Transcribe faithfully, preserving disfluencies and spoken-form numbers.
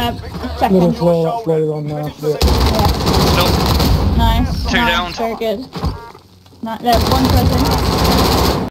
Uh, second. Little slow up later on now. Yeah. Yeah. Nope. Nice. Two nice. down. Very good. Not, there's one person.